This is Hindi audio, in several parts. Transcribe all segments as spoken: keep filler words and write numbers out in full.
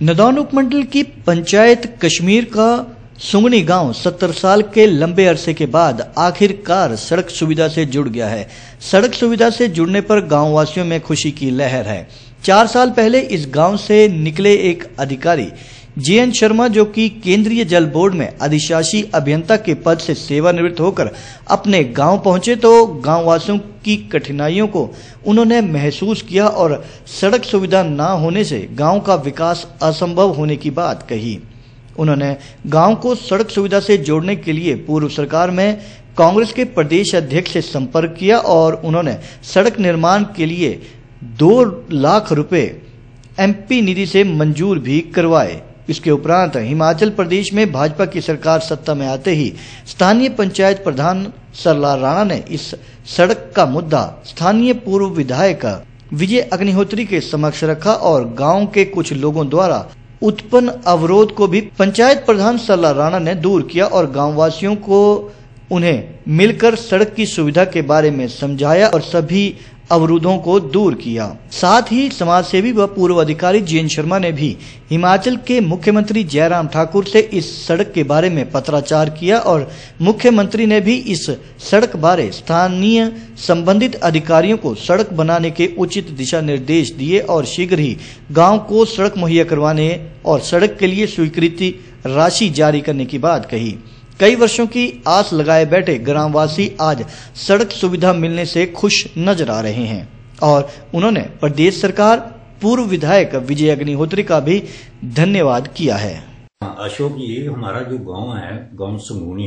नदौन उपमंडल की पंचायत कश्मीर का सुंगनी गांव सत्तर साल के लंबे अरसे के बाद आखिरकार सड़क सुविधा से जुड़ गया है। सड़क सुविधा से जुड़ने पर गांव वासियों में खुशी की लहर है। चार साल पहले इस गांव से निकले एक अधिकारी जे एन शर्मा, जो कि केंद्रीय जल बोर्ड में अधिशासी अभियंता के पद से सेवानिवृत्त होकर अपने गांव पहुंचे तो गांव वासियों की कठिनाइयों को उन्होंने महसूस किया और सड़क सुविधा न होने से गांव का विकास असंभव होने की बात कही। उन्होंने गांव को सड़क सुविधा से जोड़ने के लिए पूर्व सरकार में कांग्रेस के प्रदेश अध्यक्ष से संपर्क किया और उन्होंने सड़क निर्माण के लिए दो लाख रुपए एमपी निधि से मंजूर भी करवाए। इसके उपरांत हिमाचल प्रदेश में भाजपा की सरकार सत्ता में आते ही स्थानीय पंचायत प्रधान सरला राणा ने इस सड़क का मुद्दा स्थानीय पूर्व विधायक विजय अग्निहोत्री के समक्ष रखा और गांव के कुछ लोगों द्वारा उत्पन्न अवरोध को भी पंचायत प्रधान सरला राणा ने दूर किया और गांव वासियों को उन्हें मिलकर सड़क की सुविधा के बारे में समझाया और सभी अवरोधों को दूर किया। साथ ही समाज सेवी व पूर्व अधिकारी जे एन शर्मा ने भी हिमाचल के मुख्यमंत्री जयराम ठाकुर से इस सड़क के बारे में पत्राचार किया और मुख्यमंत्री ने भी इस सड़क बारे स्थानीय संबंधित अधिकारियों को सड़क बनाने के उचित दिशा निर्देश दिए और शीघ्र ही गांव को सड़क मुहैया करवाने और सड़क के लिए स्वीकृति राशि जारी करने की बात कही। कई वर्षों की आस लगाए बैठे ग्रामवासी आज सड़क सुविधा मिलने से खुश नजर आ रहे हैं और उन्होंने प्रदेश सरकार, पूर्व विधायक विजय अग्निहोत्री का भी धन्यवाद किया है। अशोक जी, हमारा जो गांव है, गांव सुंगनी,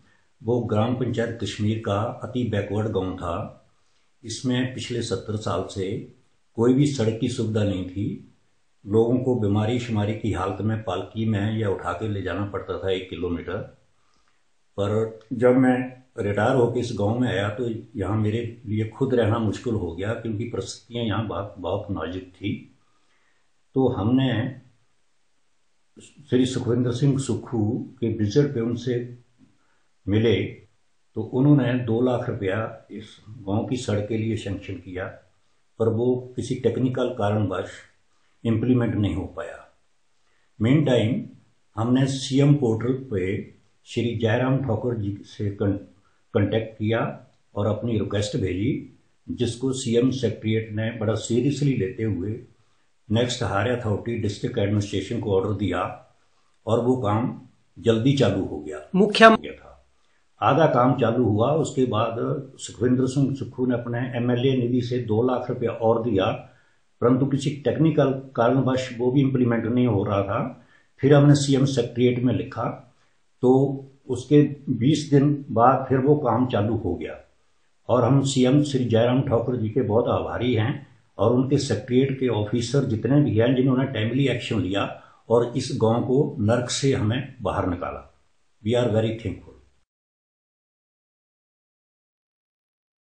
वो ग्राम पंचायत कश्मीर का अति बैकवर्ड गांव था। इसमें पिछले सत्तर साल से कोई भी सड़क की सुविधा नहीं थी। लोगों को बीमारी शुमारी की हालत में पालकी में या उठा के ले जाना पड़ता था एक किलोमीटर। पर जब मैं रिटायर होकर इस गांव में आया तो यहाँ मेरे लिए खुद रहना मुश्किल हो गया, क्योंकि परिस्थितियाँ यहाँ बहुत बहुत नाजुक थी। तो हमने श्री सुखविंदर सिंह सुक्खू के विजिट पे उनसे मिले तो उन्होंने दो लाख रुपया इस गांव की सड़क के लिए सैंक्शन किया, पर वो किसी टेक्निकल कारणवश इम्प्लीमेंट नहीं हो पाया। मेन टाइम हमने सीएम पोर्टल पे श्री जयराम ठाकुर जी से कांटेक्ट किया और अपनी रिक्वेस्ट भेजी, जिसको सीएम सेक्रेटरीट ने बड़ा सीरियसली लेते हुए next higher authority district administration को ऑर्डर दिया और वो काम जल्दी चालू हो गया। मुख्य गया था आधा काम चालू हुआ। उसके बाद सुखविंदर सिंह सुक्खू ने अपने एमएलए निधि से दो लाख रुपया और दिया, परंतु किसी टेक्निकल कारणवश वो भी इम्प्लीमेंट नहीं हो रहा था। फिर हमने सीएम सेक्रेटरीट में लिखा तो उसके बीस दिन बाद फिर वो काम चालू हो गया और हम सीएम श्री जयराम ठाकुर जी के बहुत आभारी हैं और उनके सेक्रेटरीट के ऑफिसर जितने भी हैं जिन्होंने टाइमली एक्शन लिया और इस गांव को नर्क से हमें बाहर निकाला। We are very thankful.